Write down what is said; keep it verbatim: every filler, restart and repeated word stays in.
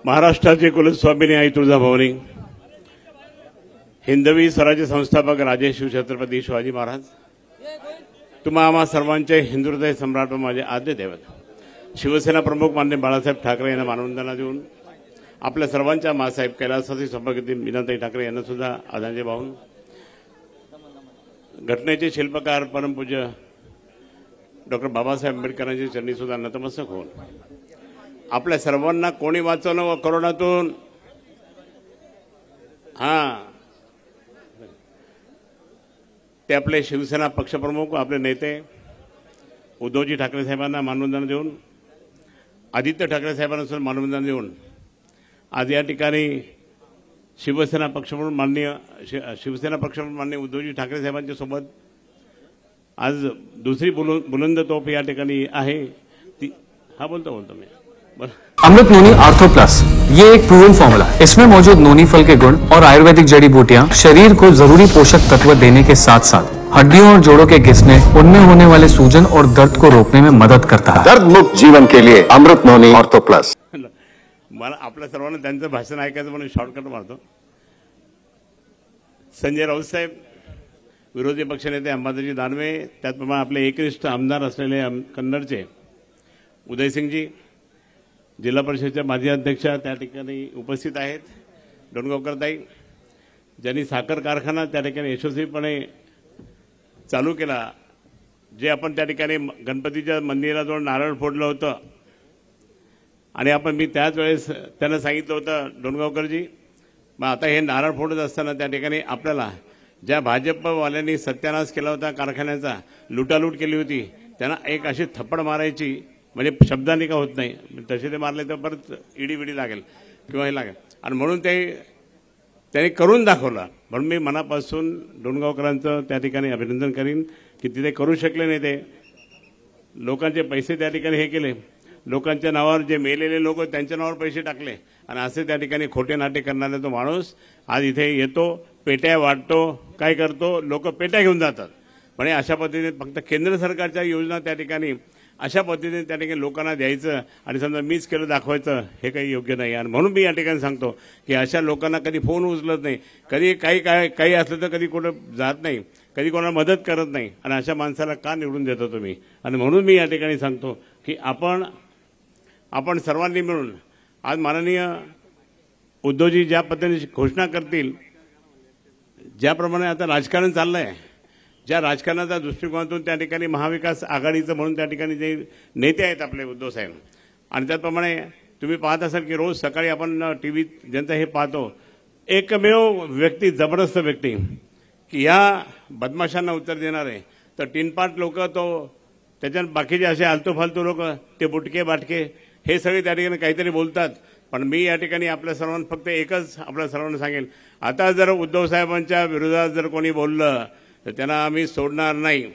महाराष्ट्राचे कुलस्वामिनी आई तुळजाभवानी, हिंदवी स्वराज्य संस्थापक राजे शिवछत्रपती शिवाजी महाराज, तुम्हा आम्हा सर्वांचे हिंदुहृदय सम्राट व माझे आद्य दैवत शिवसेना प्रमुख माननीय बाळासाहेब ठाकरे यांना मानवंदना देऊन आपल्या सर्वांच्या मासाहेब कैलासवासी सभापती मीनाताई ठाकरे यांना सुद्धा आदरांजली वाहून घटनेचे शिल्पकार परमपूज्य डॉक्टर बाबासाहेब आंबेडकरांच्या चरणी सुद्धा नतमस्तक होऊन आपल्या सर्वांना कोणी वाचवलं व कोरोनातून हां ते आपले शिवसेना पक्षप्रमुख आपले नेते उद्धवजी ठाकरे साहेबांना मानवंदना देऊन आदित्य ठाकरे साहेबांना सुद्धा मानवंदना देऊन आज या ठिकाणी शिवसेना पक्षप्रमुख माननीय शिवसेना पक्षप्रमुख माननीय उद्धवजी ठाकरे साहेबांच्या सोबत आज दुसरी बुलंद तोफ या ठिकाणी आहे ती हा बोलतो बोलतो मी अमृत नोनी आर्थो प्लस, ये एक प्रूवन फॉर्मूला है। इसमें मौजूद नोनी फल के गुण और आयुर्वेदिक जड़ी बूटियां शरीर को जरूरी पोषक तत्व देने के साथ साथ हड्डियों और जोड़ों के घिसने, उनमें होने वाले सूजन और दर्द को रोकने में मदद करता है। दर्द मुक्त जीवन के लिए अमृत नोनी आर्थो प्लस। मला आपल्या सर्वांना त्यांचं भाषण ऐकायचं म्हणून शॉर्टकट मारतो। संजय राऊत साहेब विरोधी पक्षनेते अंबादासजी दानवे, त्याचप्रमाणे आपले एकनिष्ठ आमदार असलेले कन्नडचे उदयसिंगजी, जिल्हा परिषदेच्या माजी अध्यक्षा त्या ठिकाणी उपस्थित आहेत, डोणगावकरताई, ज्यांनी साखर कारखाना त्या ठिकाणी यशस्वीपणे चालू केला, जे आपण त्या ठिकाणी गणपतीच्या मंदिराजवळ नारळ फोडलं होतं आणि आपण मी त्याच वेळेस त्यांना सांगितलं होतं डोणगावकरजी, मग आता हे नारळ फोडत असताना त्या ठिकाणी आपल्याला ज्या भाजपवाल्यांनी सत्यानाश केला होता कारखान्याचा, लुटालूट केली होती, त्यांना एक अशी थप्पड मारायची म्हणजे शब्दांनी का होत नाही, तसे ते मारले तर परत इडी विडी लागेल किंवा हे लागेल आणि म्हणून ते त्यांनी करून दाखवलं। म्हणून मी मनापासून डोणगावकरांचं त्या ठिकाणी अभिनंदन करीन की तिथे करू शकले नाही, ते लोकांचे पैसे त्या ठिकाणी हे केले, लोकांच्या नावावर जे मेलेले लोक त्यांच्या नावावर पैसे टाकले आणि असे त्या ठिकाणी खोटे नाटे करणारा तो माणूस आज इथे येतो, पेट्या वाटतो, काय करतो, लोक पेट्या घेऊन जातात। म्हणजे अशा पद्धतीने फक्त केंद्र सरकारच्या योजना त्या ठिकाणी अशा पद्धतीने त्या ठिकाणी लोकांना द्यायचं आणि समजा मीच केलं दाखवायचं हे काही योग्य नाही। आणि म्हणून मी या ठिकाणी सांगतो की अशा लोकांना कधी फोन उचलत नाही, कधी काही काय काही असलं तर कधी कुठं जात नाही, कधी कोणाला मदत करत नाही आणि अशा माणसाला का निवडून देता तुम्ही। आणि म्हणून मी या ठिकाणी सांगतो की आपण आपण सर्वांनी मिळून आज माननीय उद्धवजी ज्या पद्धतीने घोषणा करतील, ज्याप्रमाणे आता राजकारण चाललंय, ज्या राजकारणाच्या दृष्टिकोनातून त्या ठिकाणी महाविकास आघाडीचं म्हणून त्या ठिकाणी जे नेते आहेत आपले उद्धव साहेब, आणि त्याचप्रमाणे तुम्ही पाहत असाल की रोज सकाळी आपण टी व्हीत ज्यांचं हे पाहतो, एकमेव व्यक्ती, जबरदस्त व्यक्ती की या बदमाशांना उत्तर देणार आहे, तर तीनपाट लोक तो त्याच्यात बाकीचे असे आलतू फालतू लोक ते बुटके बाटके हे सगळे त्या ठिकाणी काहीतरी बोलतात। पण मी या ठिकाणी आपल्या सर्वांना फक्त एकच आपल्या सर्वांना सांगेन, आता जर उद्धव साहेबांच्या विरोधात जर कोणी बोललं तर त्यांना आम्ही सोडणार नाही।